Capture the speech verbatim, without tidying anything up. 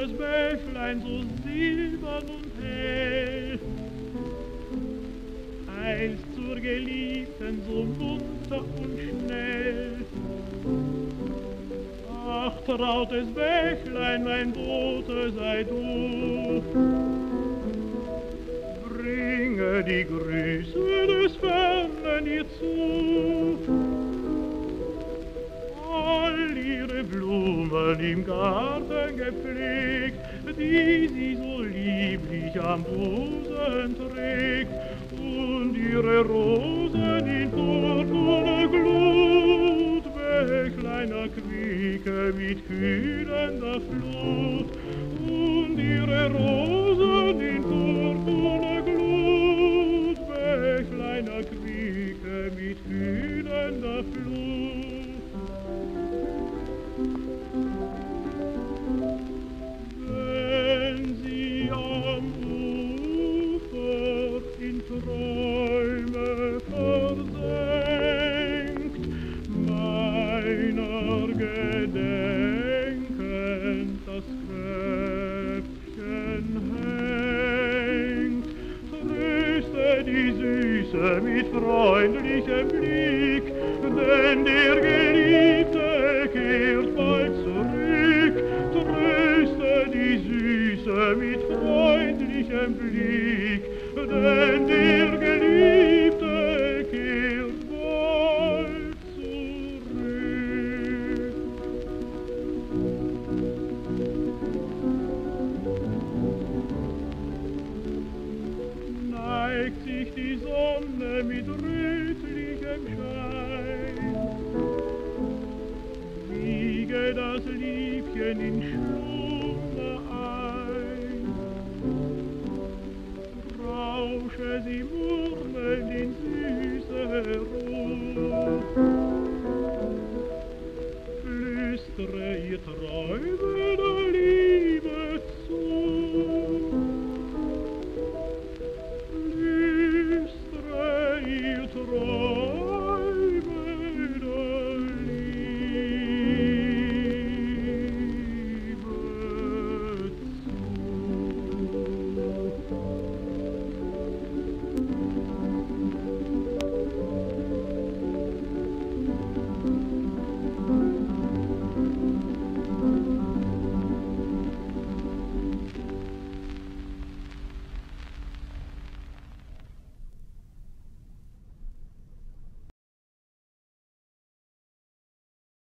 trautes Bächlein so silbern und hell, eilt zur Geliebten so munter und schnell. Ach, trautes Bächlein, mein Bote sei du, bringe die Grüße des Fernen ihr zu. All ihre Blumen im Garten gepflegt, die sie so lieblich am Busen trägt, und ihre Rosen in purpurner Glut, Bächleiner quieke mit kühlender Flut, und ihre Rosen in purpurner Glut, Bächleiner quieke mit kühlender Flut. Wenn sie am Ufer in Träume versenkt, meiner gedenkend das Köpfchen hängt, tröste die Süße mit freundlichem Blick, denn der Geliebte kehrt bald zurück. Tröste die Süße mit freundlichem Blick, denn der Geliebte kehrt bald zurück. Neigt sich die Sonne mit rötlichem Schein, wiege das Liebchen in Schlummer ein, rausche sie